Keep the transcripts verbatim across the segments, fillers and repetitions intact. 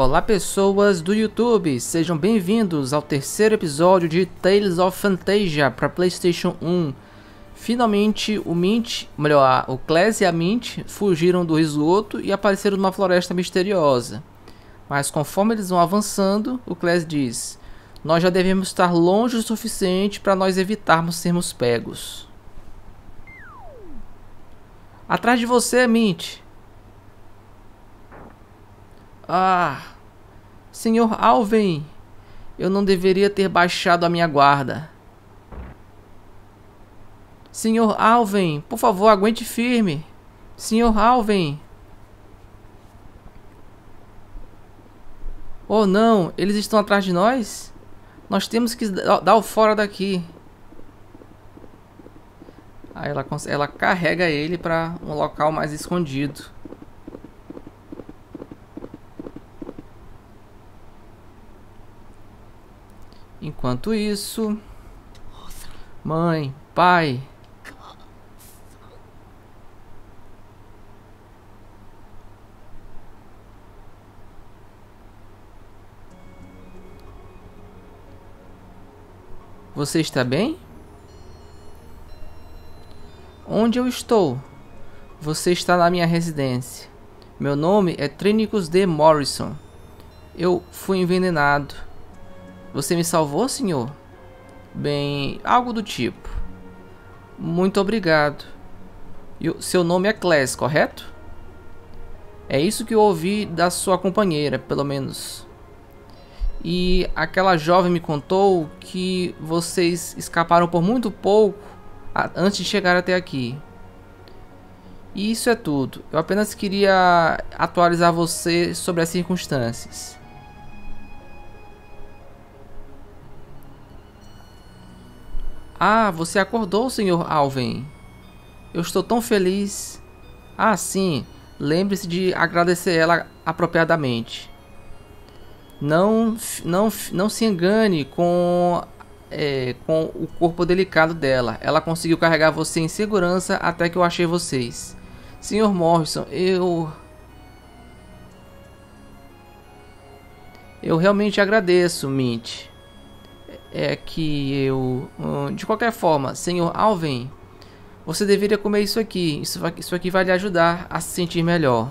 Olá pessoas do YouTube, sejam bem-vindos ao terceiro episódio de Tales of Phantasia para PlayStation um. Finalmente o Mint, melhor, o Klez e a Mint fugiram do esgoto e apareceram numa floresta misteriosa. Mas conforme eles vão avançando, o Klez diz: nós já devemos estar longe o suficiente para nós evitarmos sermos pegos. Atrás de você, Mint. Ah, senhor Alvin, eu não deveria ter baixado a minha guarda. senhor Alvin, por favor, aguente firme. senhor Alvin. Oh não, eles estão atrás de nós? Nós temos que dar o fora daqui. Aí ela, ela carrega ele para um local mais escondido. Enquanto isso, mãe, pai, você está bem? Onde eu estou? Você está na minha residência. Meu nome é Trinicus D. Morrison. Eu fui envenenado. Você me salvou, senhor? Bem, algo do tipo. Muito obrigado. E o seu nome é Klez, correto? É isso que eu ouvi da sua companheira, pelo menos. E aquela jovem me contou que vocês escaparam por muito pouco antes de chegar até aqui. E isso é tudo. Eu apenas queria atualizar você sobre as circunstâncias. Ah, você acordou, senhor Alvin. Eu estou tão feliz. Ah, sim. Lembre-se de agradecer ela apropriadamente. Não, não, não se engane com, é, com o corpo delicado dela. Ela conseguiu carregar você em segurança até que eu achei vocês. senhor Morrison, eu... Eu realmente agradeço, Mint. É que eu... De qualquer forma, senhor Alvin, você deveria comer isso aqui. Isso, isso aqui vai lhe ajudar a se sentir melhor.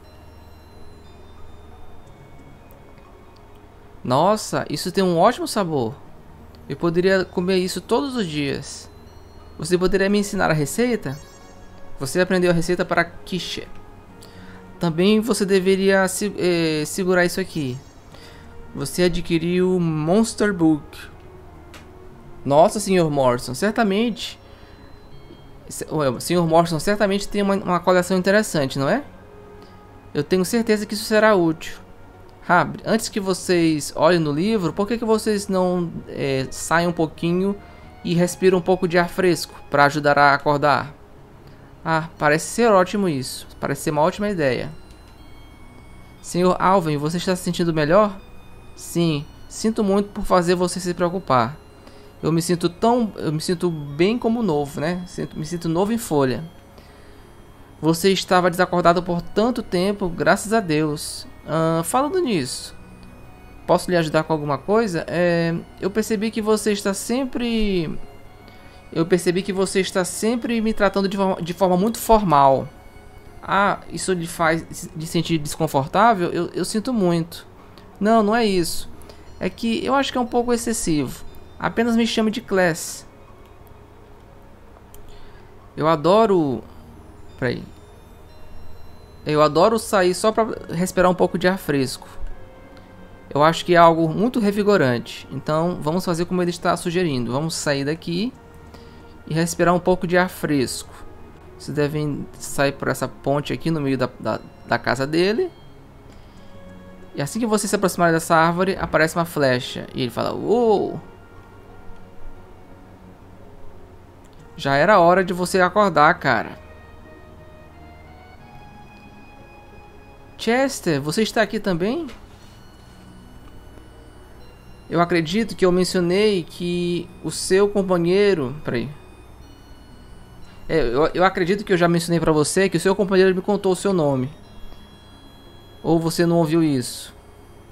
Nossa, isso tem um ótimo sabor. Eu poderia comer isso todos os dias. Você poderia me ensinar a receita? Você aprendeu a receita para quiche. Também você deveria se, eh, segurar isso aqui. Você adquiriu Monster Book. Nossa, senhor Morrison, certamente... senhor Morrison certamente tem uma, uma coleção interessante, não é? Eu tenho certeza que isso será útil. Ah, antes que vocês olhem no livro, por que, que vocês não é, saem um pouquinho e respiram um pouco de ar fresco para ajudar a acordar? Ah, parece ser ótimo isso. Parece ser uma ótima ideia. senhor Alvin, você está se sentindo melhor? Sim, sinto muito por fazer você se preocupar. Eu me sinto tão, eu me sinto bem como novo, né? Sinto, me sinto novo em folha. Você estava desacordado por tanto tempo, graças a Deus. Uh, falando nisso, posso lhe ajudar com alguma coisa? É, eu percebi que você está sempre, eu percebi que você está sempre me tratando de forma, de forma muito formal. Ah, isso lhe faz lhe sentir desconfortável? Eu, eu sinto muito. Não, não é isso. É que eu acho que é um pouco excessivo. Apenas me chame de Klez. Eu adoro... Peraí. Eu adoro sair só para respirar um pouco de ar fresco. Eu acho que é algo muito revigorante. Então vamos fazer como ele está sugerindo. Vamos sair daqui e respirar um pouco de ar fresco. Vocês devem sair por essa ponte aqui no meio da, da, da casa dele. E assim que você se aproximar dessa árvore, aparece uma flecha. E ele fala: uou! Já era hora de você acordar, cara. Chester, você está aqui também? Eu acredito que eu mencionei que o seu companheiro... Peraí. É, eu, eu acredito que eu já mencionei pra você que o seu companheiro me contou o seu nome. Ou você não ouviu isso?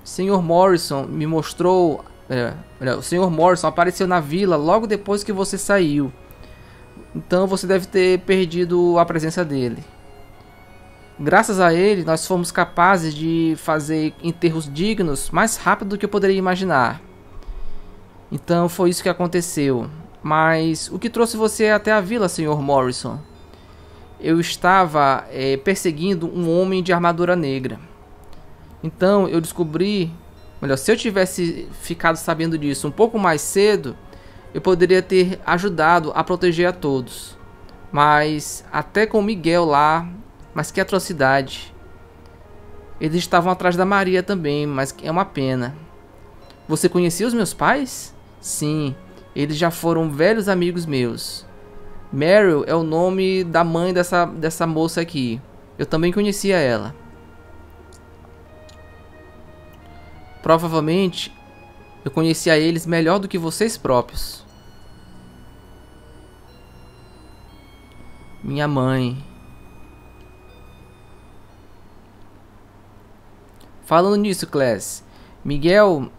senhor Morrison me mostrou... É, o senhor Morrison apareceu na vila logo depois que você saiu. Então você deve ter perdido a presença dele. Graças a ele, nós fomos capazes de fazer enterros dignos mais rápido do que eu poderia imaginar. Então foi isso que aconteceu. Mas o que trouxe você até a vila, senhor Morrison? Eu estava é, perseguindo um homem de armadura negra. Então eu descobri... Melhor, se eu tivesse ficado sabendo disso um pouco mais cedo, eu poderia ter ajudado a proteger a todos. Mas até com o Miguel lá... Mas que atrocidade. Eles estavam atrás da Maria também, mas é uma pena. Você conhecia os meus pais? Sim, eles já foram velhos amigos meus. Meryl é o nome da mãe dessa, dessa moça aqui. Eu também conhecia ela. Provavelmente, eu conhecia eles melhor do que vocês próprios. Minha mãe... Falando nisso, Class, Miguel...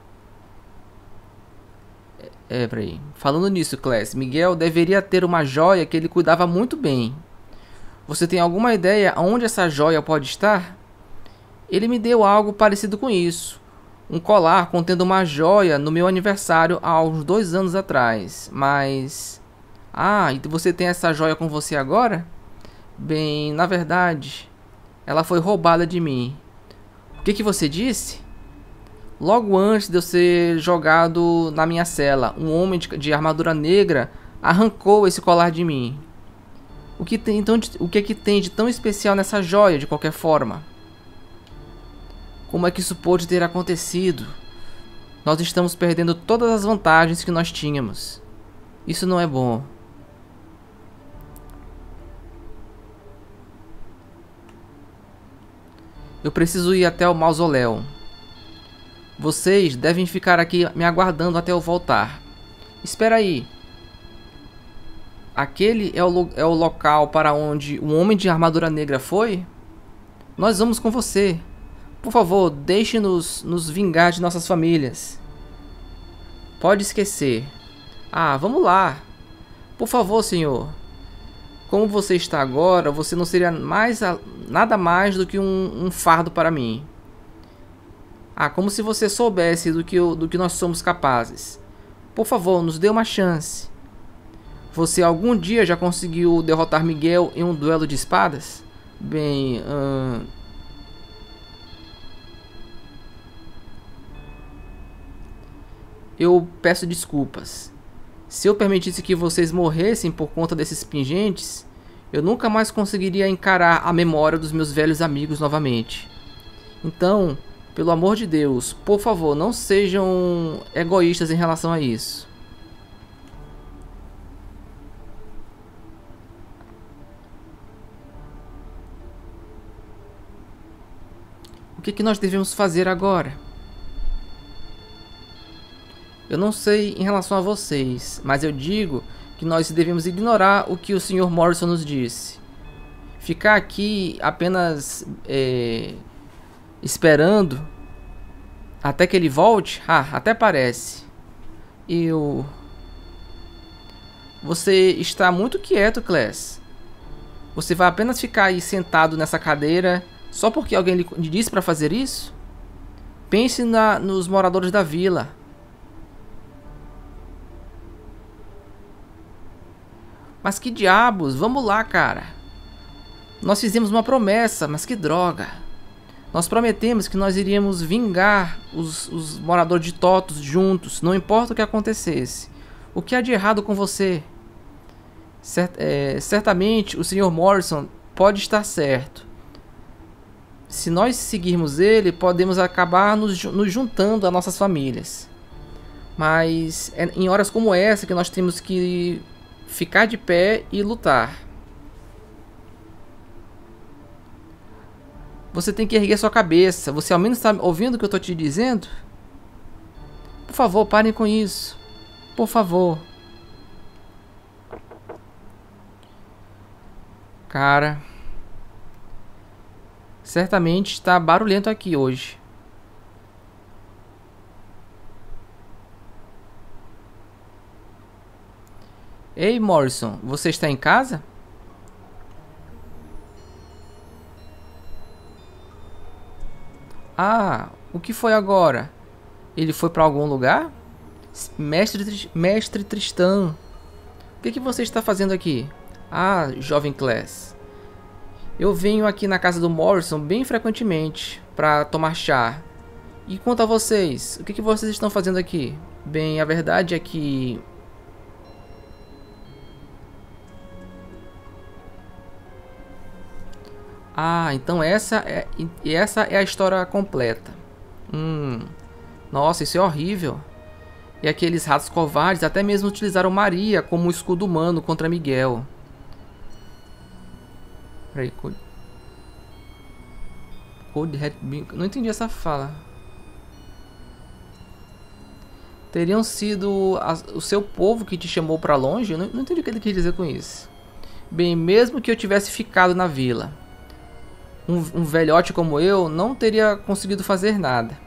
É, peraí. Falando nisso, Class, Miguel deveria ter uma joia que ele cuidava muito bem. Você tem alguma ideia onde essa joia pode estar? Ele me deu algo parecido com isso. Um colar contendo uma joia no meu aniversário há uns dois anos atrás. Mas... Ah, e você tem essa joia com você agora? Bem, na verdade, ela foi roubada de mim. O que que você disse? Logo antes de eu ser jogado na minha cela, um homem de, de armadura negra arrancou esse colar de mim. O que tem, então, o que é que tem de tão especial nessa joia, de qualquer forma? Como é que isso pôde ter acontecido? Nós estamos perdendo todas as vantagens que nós tínhamos. Isso não é bom. Eu preciso ir até o mausoléu. Vocês devem ficar aqui me aguardando até eu voltar. Espera aí. Aquele é o, é o local para onde o homem de armadura negra foi? Nós vamos com você. Por favor, deixe-nos nos vingar de nossas famílias. Pode esquecer. Ah, vamos lá. Por favor, senhor. Como você está agora, você não seria mais a, nada mais do que um, um fardo para mim. Ah, como se você soubesse do que, eu, do que nós somos capazes. Por favor, nos dê uma chance. Você algum dia já conseguiu derrotar Miguel em um duelo de espadas? Bem... Hum... Eu peço desculpas. Se eu permitisse que vocês morressem por conta desses pingentes, eu nunca mais conseguiria encarar a memória dos meus velhos amigos novamente. Então, pelo amor de Deus, por favor, não sejam egoístas em relação a isso. O que que nós devemos fazer agora? Eu não sei em relação a vocês, mas eu digo que nós devemos ignorar o que o senhor Morrison nos disse. Ficar aqui apenas é, esperando até que ele volte? Ah, até parece. Eu... Você está muito quieto, Class. Você vai apenas ficar aí sentado nessa cadeira só porque alguém lhe disse para fazer isso? Pense na, nos moradores da vila. Mas que diabos, vamos lá, cara. Nós fizemos uma promessa, mas que droga. Nós prometemos que nós iríamos vingar os, os moradores de Totos juntos, não importa o que acontecesse. O que há de errado com você? Cert, é, certamente o senhor Morrison pode estar certo. Se nós seguirmos ele, podemos acabar nos, nos juntando a nossas famílias. Mas é em horas como essa que nós temos que... ficar de pé e lutar. Você tem que erguer sua cabeça. Você ao menos está ouvindo o que eu estou te dizendo? Por favor, parem com isso. Por favor. Cara, certamente está barulhento aqui hoje. Ei, Morrison, você está em casa? Ah, o que foi agora? Ele foi para algum lugar? Mestre, Mestre Tristão, o que, que você está fazendo aqui? Ah, jovem Class. Eu venho aqui na casa do Morrison bem frequentemente para tomar chá. E quanto a vocês, o que, que vocês estão fazendo aqui? Bem, a verdade é que... Ah, então essa é, essa é a história completa. Hum, nossa, isso é horrível. E aqueles ratos covardes até mesmo utilizaram Maria como um escudo humano contra Miguel. Peraí, Code... Code Red... Não entendi essa fala. Teriam sido a, o seu povo que te chamou pra longe? Eu não, não entendi o que ele quis dizer com isso. Bem, mesmo que eu tivesse ficado na vila, um, um velhote como eu não teria conseguido fazer nada.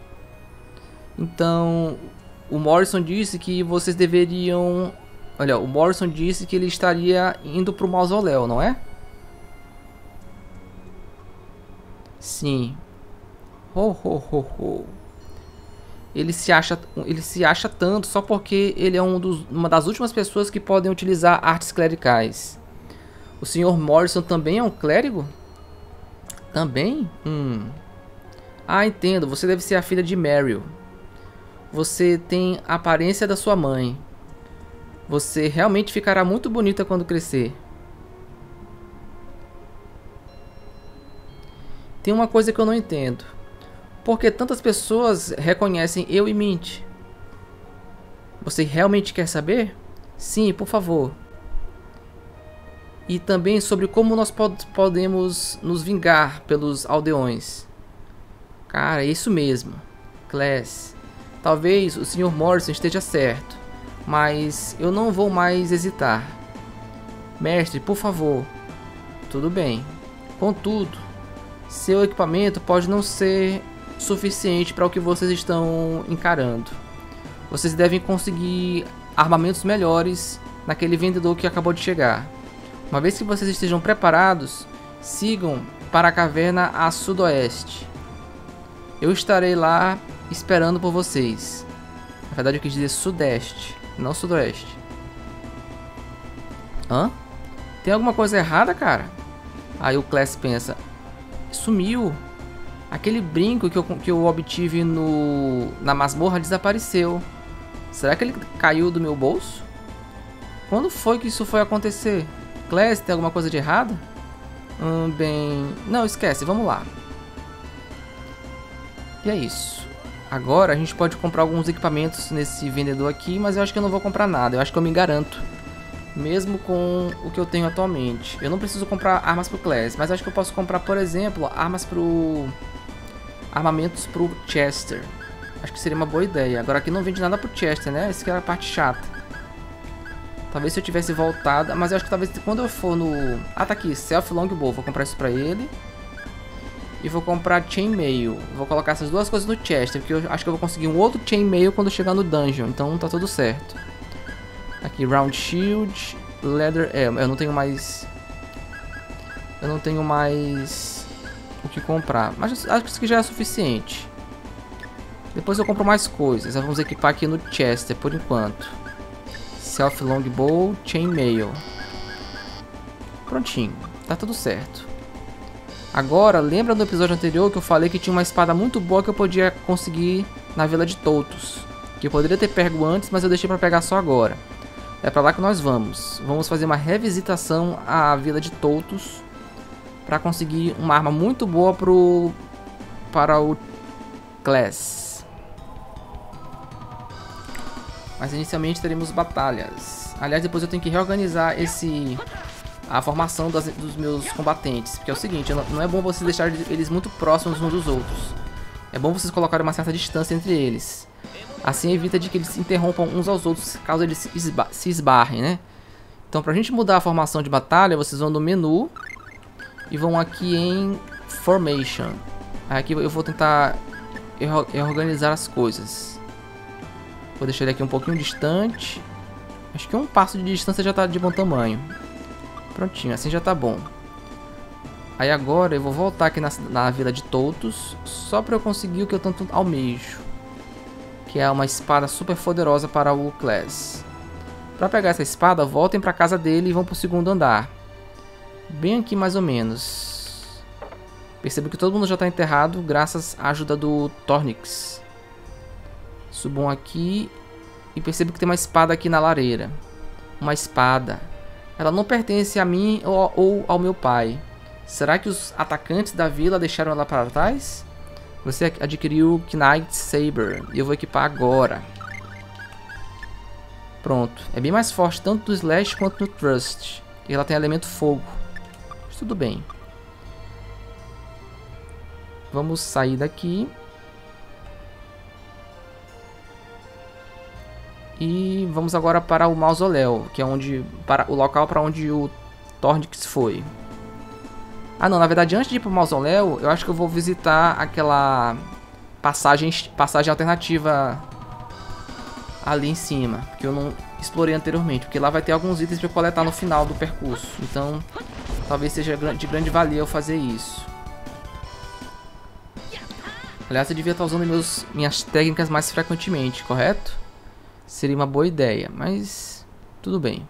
Então, o Morrison disse que vocês deveriam... Olha, o Morrison disse que ele estaria indo pro mausoléu, não é? Sim. Ho, ho, ho, ho. Ele se acha, ele se acha tanto só porque ele é um dos, uma das últimas pessoas que podem utilizar artes clericais. O senhor Morrison também é um clérigo? Também? Hum. Ah, entendo. Você deve ser a filha de Meryl. Você tem a aparência da sua mãe. Você realmente ficará muito bonita quando crescer. Tem uma coisa que eu não entendo. Por que tantas pessoas reconhecem eu e Mint? Você realmente quer saber? Sim, por favor. E também sobre como nós pod podemos nos vingar pelos aldeões. Cara, é isso mesmo. Class. Talvez o senhor Morrison esteja certo, mas eu não vou mais hesitar. Mestre, por favor. Tudo bem. Contudo, seu equipamento pode não ser suficiente para o que vocês estão encarando. Vocês devem conseguir armamentos melhores naquele vendedor que acabou de chegar. Uma vez que vocês estejam preparados, sigam para a caverna a sudoeste. Eu estarei lá esperando por vocês. Na verdade eu quis dizer sudeste, não sudoeste. Hã? Tem alguma coisa errada, cara? Aí o Class pensa: sumiu. Aquele brinco que eu, que eu obtive no, na masmorra desapareceu. Será que ele caiu do meu bolso? Quando foi que isso foi acontecer? Class, tem alguma coisa de errado? Hum, bem... Não, esquece, vamos lá. E é isso. Agora a gente pode comprar alguns equipamentos nesse vendedor aqui, mas eu acho que eu não vou comprar nada. Eu acho que eu me garanto. Mesmo com o que eu tenho atualmente. Eu não preciso comprar armas pro Class, mas acho que eu posso comprar, por exemplo, armas pro... armamentos pro Chester. Acho que seria uma boa ideia. Agora aqui não vende nada pro Chester, né? Essa que é a parte chata. Talvez se eu tivesse voltado... Mas eu acho que talvez quando eu for no... Ah, tá aqui. Self Longbow. Vou comprar isso pra ele. E vou comprar Chainmail. Vou colocar essas duas coisas no Chester, porque eu acho que eu vou conseguir um outro Chainmail quando eu chegar no Dungeon. Então tá tudo certo. Aqui, Round Shield. Leather... É, eu não tenho mais... Eu não tenho mais... o que comprar. Mas acho que isso aqui já é suficiente. Depois eu compro mais coisas. Vamos equipar aqui no Chester por enquanto. Self Longbow, Chainmail. Prontinho. Tá tudo certo. Agora, lembra do episódio anterior que eu falei que tinha uma espada muito boa que eu podia conseguir na Vila de Toutos? Que eu poderia ter pego antes, mas eu deixei pra pegar só agora. É pra lá que nós vamos. Vamos fazer uma revisitação à Vila de Toutos para conseguir uma arma muito boa pro para o Class. Mas inicialmente teremos batalhas. Aliás, depois eu tenho que reorganizar esse a formação das, dos meus combatentes, porque é o seguinte, não, não é bom vocês deixarem eles muito próximos uns dos outros. É bom vocês colocarem uma certa distância entre eles. Assim evita de que eles se interrompam uns aos outros caso eles se, esba se esbarrem, né? Então, pra gente mudar a formação de batalha, vocês vão no menu e vão aqui em Formation. Aqui eu vou tentar reorganizar as coisas. Vou deixar ele aqui um pouquinho distante. Acho que um passo de distância já tá de bom tamanho. Prontinho, assim já tá bom. Aí agora eu vou voltar aqui na, na Vila de Toutos, só pra eu conseguir o que eu tanto almejo. Que é uma espada super poderosa para o Class. Pra pegar essa espada, voltem pra casa dele e vão pro segundo andar. Bem aqui mais ou menos. Percebo que todo mundo já tá enterrado, graças à ajuda do Tornix. Subam aqui e percebo que tem uma espada aqui na lareira. Uma espada. Ela não pertence a mim ou, ou ao meu pai. Será que os atacantes da vila deixaram ela para trás? Você adquiriu Knight Saber e eu vou equipar agora. Pronto. É bem mais forte tanto no Slash quanto no Thrust. E ela tem elemento fogo. Mas tudo bem. Vamos sair daqui. E vamos agora para o mausoléu, que é onde, para o local para onde o Tornix foi. Ah não, na verdade antes de ir para o mausoléu, eu acho que eu vou visitar aquela passagem, passagem alternativa ali em cima, que eu não explorei anteriormente, porque lá vai ter alguns itens para coletar no final do percurso. Então, talvez seja de grande valia eu fazer isso. Aliás, eu devia estar usando meus, minhas técnicas mais frequentemente, correto? Seria uma boa ideia, mas tudo bem.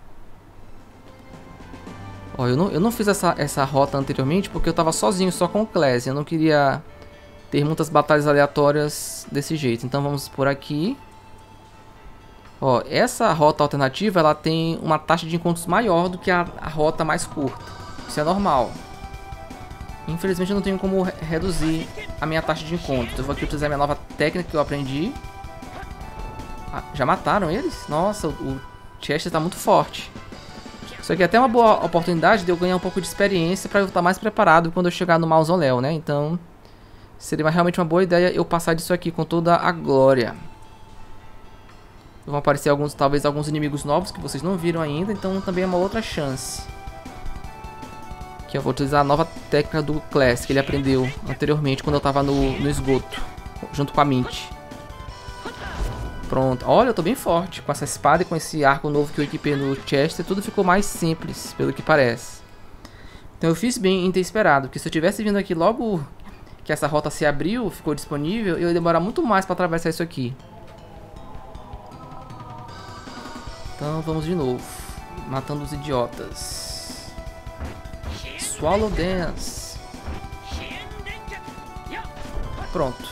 Ó, eu não, eu não fiz essa, essa rota anteriormente porque eu estava sozinho, só com o Class. Eu não queria ter muitas batalhas aleatórias desse jeito. Então vamos por aqui. Ó, essa rota alternativa ela tem uma taxa de encontros maior do que a, a rota mais curta. Isso é normal. Infelizmente eu não tenho como re reduzir a minha taxa de encontros. Eu vou aqui utilizar a minha nova técnica que eu aprendi. Ah, já mataram eles? Nossa, o, o Chester tá muito forte. Isso aqui é até uma boa oportunidade de eu ganhar um pouco de experiência para eu estar mais preparado quando eu chegar no mausoléu, né? Então, seria realmente uma boa ideia eu passar disso aqui com toda a glória. Vão aparecer alguns, talvez alguns inimigos novos que vocês não viram ainda, então também é uma outra chance. Aqui eu vou utilizar a nova técnica do Class que ele aprendeu anteriormente quando eu estava no, no esgoto, junto com a Mint. Pronto, olha, eu tô bem forte com essa espada e com esse arco novo que eu equipei no Chester, tudo ficou mais simples, pelo que parece. Então eu fiz bem em ter esperado, porque se eu tivesse vindo aqui logo que essa rota se abriu, ficou disponível, eu ia demorar muito mais para atravessar isso aqui. Então vamos de novo, matando os idiotas. Swallow Dance. Pronto.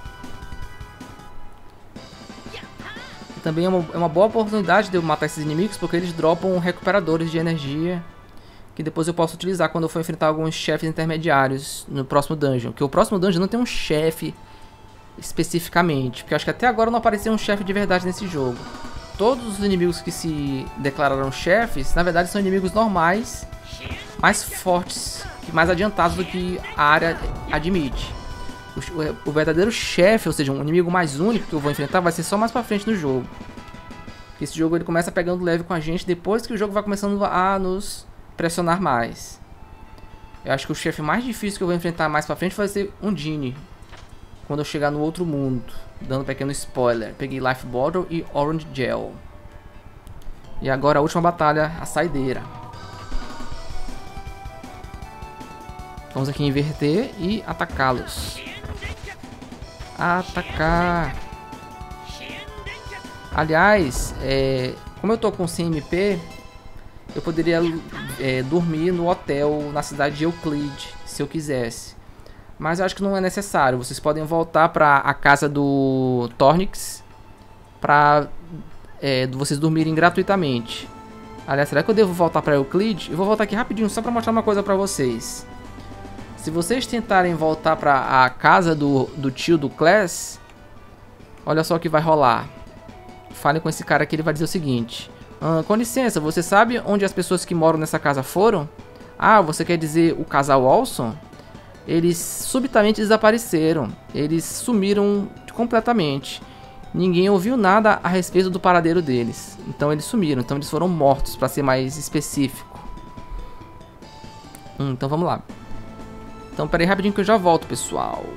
Também é uma, é uma boa oportunidade de eu matar esses inimigos, porque eles dropam recuperadores de energia que depois eu posso utilizar quando eu for enfrentar alguns chefes intermediários no próximo dungeon. Porque o próximo dungeon não tem um chefe especificamente, porque eu acho que até agora não apareceu um chefe de verdade nesse jogo. Todos os inimigos que se declararam chefes, na verdade são inimigos normais, mais fortes, mais adiantados do que a área admite. O, o verdadeiro chefe, ou seja, um inimigo mais único que eu vou enfrentar, vai ser só mais pra frente no jogo. Esse jogo ele começa pegando leve com a gente depois que o jogo vai começando a nos pressionar mais. Eu acho que o chefe mais difícil que eu vou enfrentar mais pra frente vai ser um Genie, quando eu chegar no outro mundo. Dando um pequeno spoiler, peguei Life Bottle e Orange Gel. E agora a última batalha, a saideira. Vamos aqui inverter e atacá-los. Atacar. Aliás, é, como eu tô com cem M P, eu poderia é, dormir no hotel na cidade de Euclid, se eu quisesse. Mas eu acho que não é necessário. Vocês podem voltar para a casa do Tornix para é, vocês dormirem gratuitamente. Aliás, será que eu devo voltar para Euclid? Eu vou voltar aqui rapidinho só para mostrar uma coisa para vocês. Se vocês tentarem voltar para a casa do, do tio do Class, olha só o que vai rolar. Falem com esse cara aqui, ele vai dizer o seguinte: ah, com licença, você sabe onde as pessoas que moram nessa casa foram? Ah, você quer dizer o casal Olson? Eles subitamente desapareceram. Eles sumiram completamente. Ninguém ouviu nada a respeito do paradeiro deles. Então eles sumiram. Então eles foram mortos, para ser mais específico. Hum, então vamos lá. Então peraí rapidinho que eu já volto, pessoal.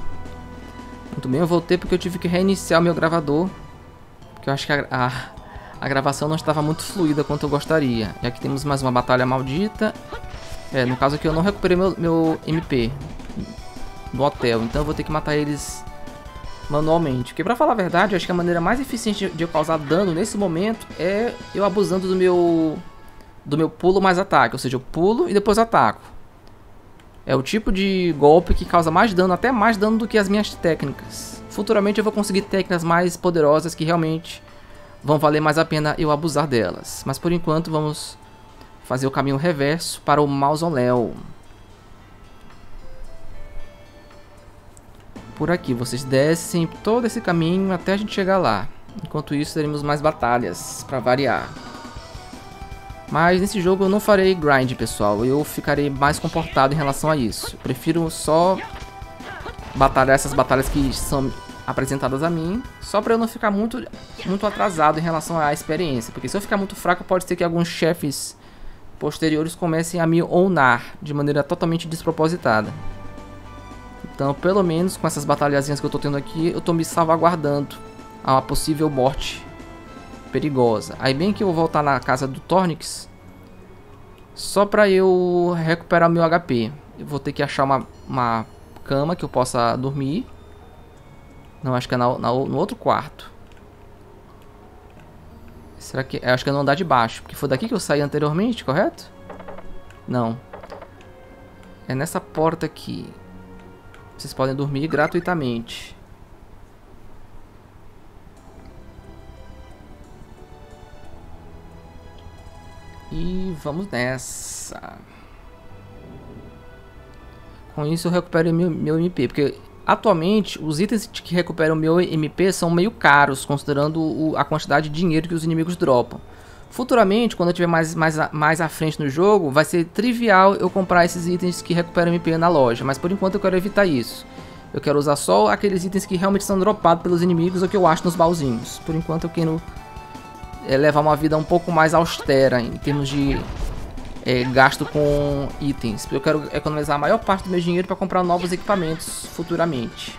Muito bem, eu voltei porque eu tive que reiniciar o meu gravador. Porque eu acho que a, a, a gravação não estava muito fluida quanto eu gostaria. E aqui temos mais uma batalha maldita. É, no caso aqui eu não recuperei meu, meu M P no hotel, então eu vou ter que matar eles manualmente. Porque pra falar a verdade, eu acho que a maneira mais eficiente de eu causar dano nesse momento é eu abusando do meu do meu pulo mais ataque. Ou seja, eu pulo e depois ataco. É o tipo de golpe que causa mais dano, até mais dano do que as minhas técnicas. Futuramente eu vou conseguir técnicas mais poderosas que realmente vão valer mais a pena eu abusar delas. Mas por enquanto vamos fazer o caminho reverso para o mausoléu. Por aqui, vocês descem todo esse caminho até a gente chegar lá. Enquanto isso, teremos mais batalhas, para variar. Mas nesse jogo eu não farei grind, pessoal. Eu ficarei mais comportado em relação a isso. Eu prefiro só batalhar essas batalhas que são apresentadas a mim, só para eu não ficar muito, muito atrasado em relação à experiência. Porque se eu ficar muito fraco, pode ser que alguns chefes posteriores comecem a me ownar de maneira totalmente despropositada. Então, pelo menos com essas batalhazinhas que eu tô tendo aqui, eu tô me salvaguardando a uma possível morte perigosa. Aí bem que eu vou voltar na casa do Tornix, só pra eu recuperar o meu H P. Eu vou ter que achar uma, uma cama que eu possa dormir. Não, acho que é na, na, no outro quarto. Será que... Eu acho que é no andar de baixo, porque foi daqui que eu saí anteriormente, correto? Não. É nessa porta aqui. Vocês podem dormir gratuitamente. E vamos nessa. Com isso eu recupero meu, meu M P. Porque atualmente os itens que recuperam meu M P são meio caros, considerando o, a quantidade de dinheiro que os inimigos dropam. Futuramente, quando eu estiver mais, mais, mais à frente no jogo, vai ser trivial eu comprar esses itens que recuperam M P na loja. Mas por enquanto eu quero evitar isso. Eu quero usar só aqueles itens que realmente são dropados pelos inimigos ou que eu acho nos baúzinhos. Por enquanto eu quero é, levar uma vida um pouco mais austera em termos de é, gasto com itens. Eu quero economizar a maior parte do meu dinheiro para comprar novos equipamentos futuramente.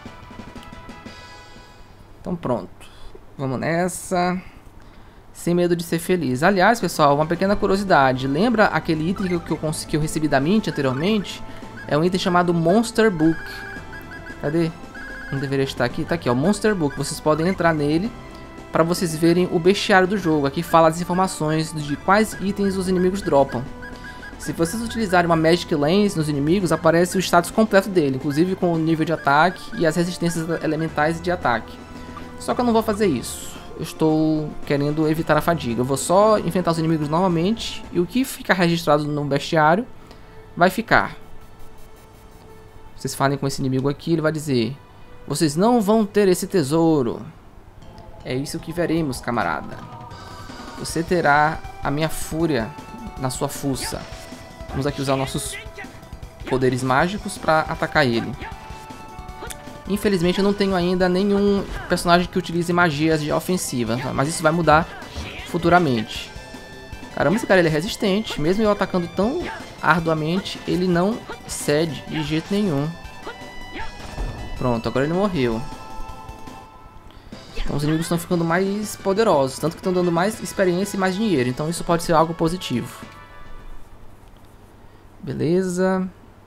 Então pronto. Vamos nessa. Sem medo de ser feliz. Aliás, pessoal, uma pequena curiosidade. Lembra aquele item que eu, que eu, que eu recebi da Mint anteriormente? É um item chamado Monster Book. Cadê? Não deveria estar aqui. Tá aqui, ó. Monster Book. Vocês podem entrar nele para vocês verem o bestiário do jogo. Aqui fala as informações de quais itens os inimigos dropam. Se vocês utilizarem uma Magic Lens nos inimigos, aparece o status completo dele, inclusive com o nível de ataque e as resistências elementais de ataque. Só que eu não vou fazer isso. Eu estou querendo evitar a fadiga. Eu vou só enfrentar os inimigos novamente. E o que ficar registrado no bestiário vai ficar. Vocês falem com esse inimigo aqui, ele vai dizer: vocês não vão ter esse tesouro. É isso que veremos, camarada. Você terá a minha fúria na sua fuça. Vamos aqui usar nossos poderes mágicos para atacar ele. Infelizmente eu não tenho ainda nenhum personagem que utilize magias de ofensiva, mas isso vai mudar futuramente. Caramba, esse cara ele é resistente, mesmo eu atacando tão arduamente, ele não cede de jeito nenhum. Pronto, agora ele morreu. Então os inimigos estão ficando mais poderosos, tanto que estão dando mais experiência e mais dinheiro, então isso pode ser algo positivo. Beleza.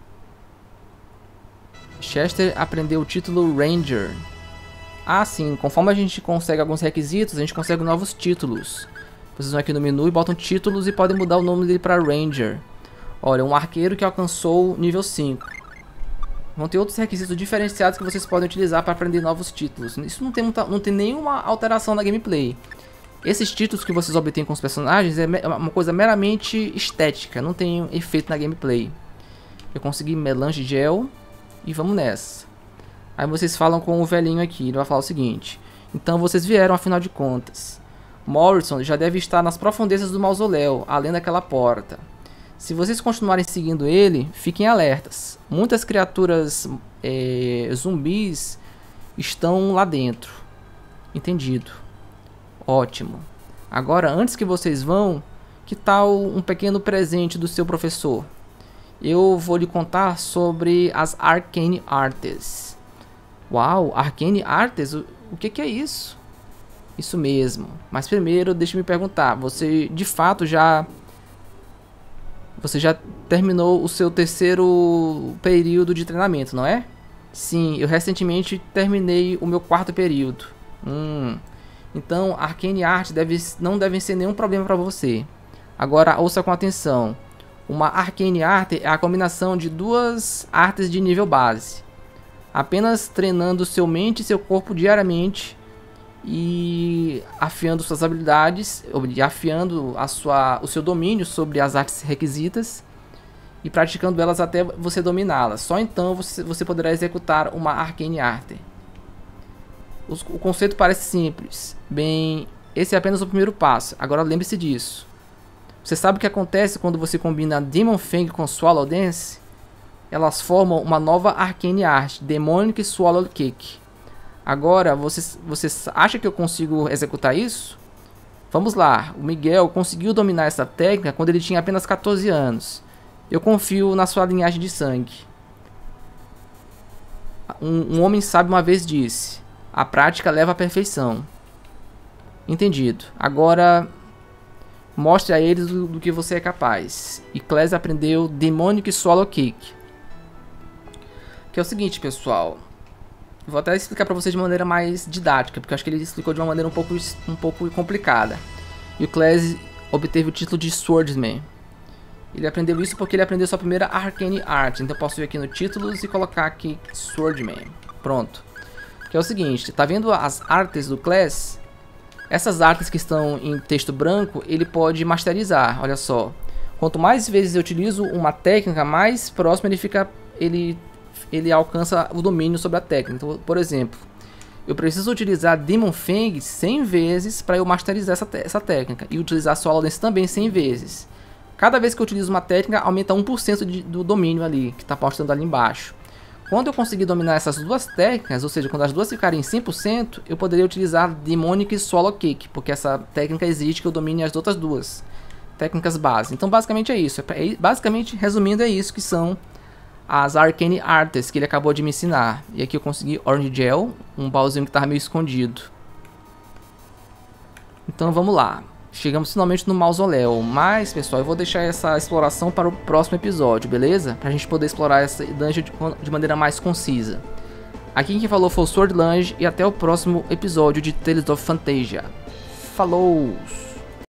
Chester aprendeu o título Ranger. Ah, sim. Conforme a gente consegue alguns requisitos, a gente consegue novos títulos. Vocês vão aqui no menu e botam títulos e podem mudar o nome dele para Ranger. Olha, um arqueiro que alcançou nível cinco. Vão ter outros requisitos diferenciados que vocês podem utilizar para aprender novos títulos. Isso não tem, muita, não tem nenhuma alteração na gameplay. Esses títulos que vocês obtêm com os personagens é uma coisa meramente estética. Não tem efeito na gameplay. Eu consegui melange gel. E vamos nessa. Aí vocês falam com o velhinho aqui. Ele vai falar o seguinte: então vocês vieram, afinal de contas. Morrison já deve estar nas profundezas do mausoléu, além daquela porta. Se vocês continuarem seguindo ele, fiquem alertas. Muitas criaturas é, zumbis estão lá dentro. Entendido. Ótimo. Agora, antes que vocês vão, que tal um pequeno presente do seu professor? Eu vou lhe contar sobre as Arcane Arts. Uau, Arcane Arts? O, o que, que é isso? Isso mesmo. Mas primeiro, deixa eu me perguntar. Você, de fato, já... Você já terminou o seu terceiro período de treinamento, não é? Sim, eu recentemente terminei o meu quarto período. Hum... Então, Arcane Art deve, não deve ser nenhum problema para você. Agora, ouça com atenção. Uma Arcane Art é a combinação de duas artes de nível base. Apenas treinando seu mente e seu corpo diariamente e afiando suas habilidades, afiando a sua, o seu domínio sobre as artes requisitas e praticando elas até você dominá-las. Só então você, você poderá executar uma Arcane Art. O conceito parece simples. Bem, esse é apenas o primeiro passo. Agora lembre-se disso. Você sabe o que acontece quando você combina Demon Fang com Swallow Dance? Elas formam uma nova Arcane Art, Demonic Swallow Kick. Agora, você, você acha que eu consigo executar isso? Vamos lá. O Miguel conseguiu dominar essa técnica quando ele tinha apenas quatorze anos. Eu confio na sua linhagem de sangue. Um, um homem sábio uma vez disse: a prática leva à perfeição. Entendido. Agora, mostre a eles do, do que você é capaz. E Klez aprendeu Demonic Swallow Kick. Que é o seguinte, pessoal. Vou até explicar para vocês de maneira mais didática, porque eu acho que ele explicou de uma maneira um pouco, um pouco complicada. E o Klez obteve o título de Swordsman. Ele aprendeu isso porque ele aprendeu sua primeira Arcane Art. Então eu posso ir aqui no títulos e colocar aqui Swordman. Pronto. Que é o seguinte, tá vendo as artes do Klez? Essas artes que estão em texto branco, ele pode masterizar, olha só. Quanto mais vezes eu utilizo uma técnica, mais próximo ele fica, ele, ele alcança o domínio sobre a técnica. Então, por exemplo, eu preciso utilizar Demon Fang cem vezes para eu masterizar essa, essa técnica. E utilizar Swallow Dance também cem vezes. Cada vez que eu utilizo uma técnica, aumenta um por cento de, do domínio ali, que está mostrando ali embaixo. Quando eu conseguir dominar essas duas técnicas, ou seja, quando as duas ficarem cem por cento, eu poderia utilizar Demonic Swallow Kick, porque essa técnica exige que eu domine as outras duas técnicas base. Então basicamente é isso, basicamente resumindo é isso que são as Arcane Arts que ele acabou de me ensinar. E aqui eu consegui Orange Gel, um baúzinho que estava meio escondido. Então vamos lá. Chegamos finalmente no mausoléu, mas pessoal, eu vou deixar essa exploração para o próximo episódio, beleza? Pra gente poder explorar essa dungeon de, de maneira mais concisa. Aqui quem falou foi o Swordlange e até o próximo episódio de Tales of Phantasia. Falou!